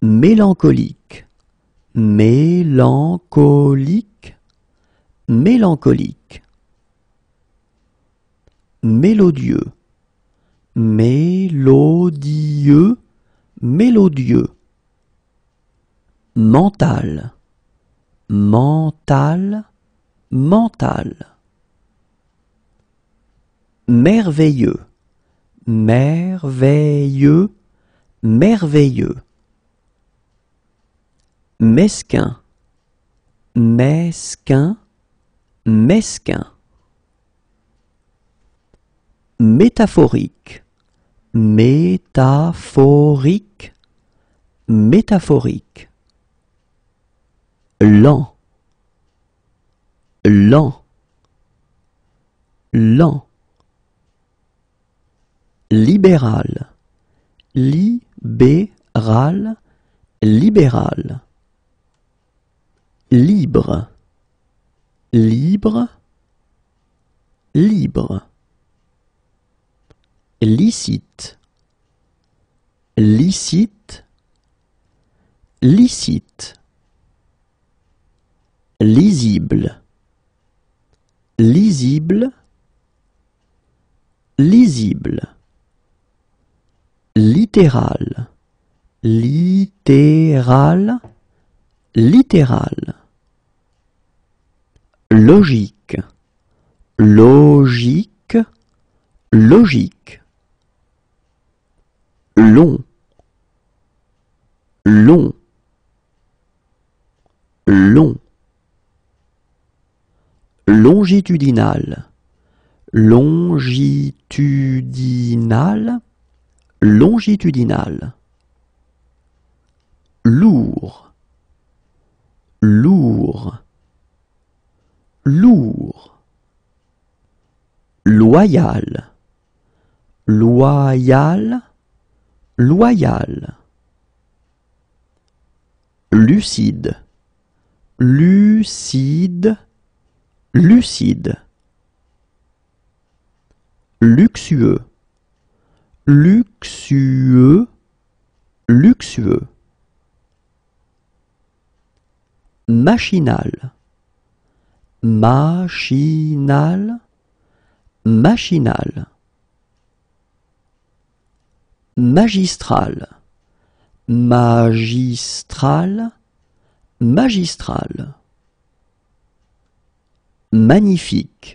mélancolique, mélancolique, mélancolique. Mélodieux, mélodieux, mélodieux. Mental, mental, mental. Merveilleux, merveilleux, merveilleux. Mesquin, mesquin, mesquin. Métaphorique, métaphorique, métaphorique. Lent, lent, lent. Libéral, libéral, libéral. Libre, libre, libre. Licite, licite, licite. Lisible, lisible, lisible. Littéral, littéral, littéral. Logique, logique, logique. Long, long, long. Longitudinal, longitudinal, longitudinal. Lourd, lourd, lourd. Loyal, loyal, loyal. Lucide, lucide, lucide. Luxueux, luxueux, luxueux. Machinal, machinal, machinal. Magistral, magistral, magistral. Magnifique,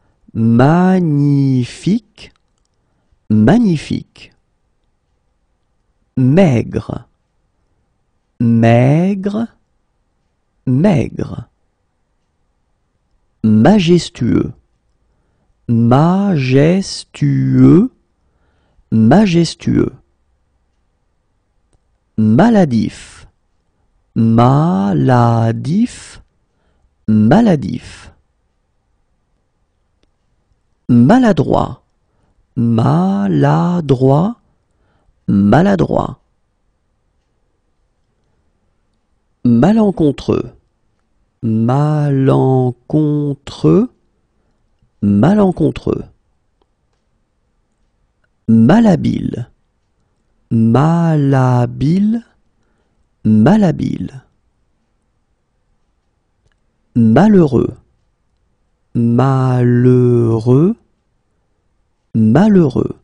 magnifique, magnifique. Maigre, maigre, maigre. Majestueux, majestueux, majestueux. Maladif, maladif, maladif. Maladroit, maladroit, maladroit. Malencontreux, malencontreux, malencontreux. Malhabile, malhabile, malhabile. Malheureux, malheureux, malheureux.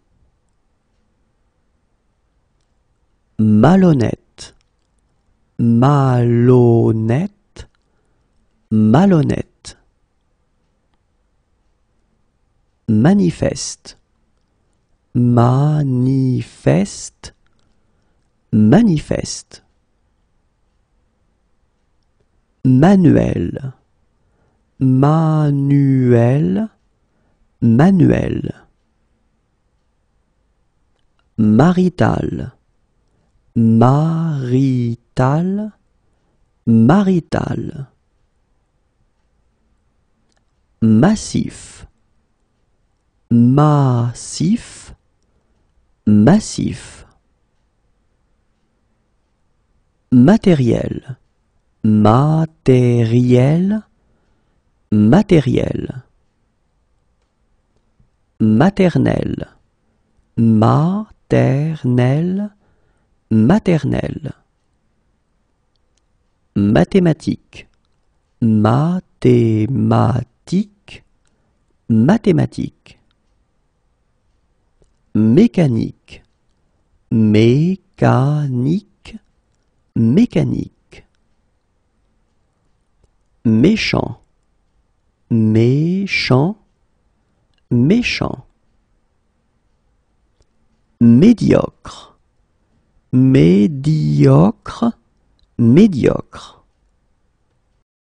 Malhonnête, malhonnête, malhonnête. Manifeste, manifeste, manifeste. Manuel, manuel, manuel. Marital, marital, marital. Massif, massif, massif. Matériel, matériel, matériel. Maternelle, maternelle, maternelle. mathématique, mathématique, mathématique. Mécanique, mécanique, mécanique. Méchant, méchant, méchant. Médiocre, médiocre, médiocre.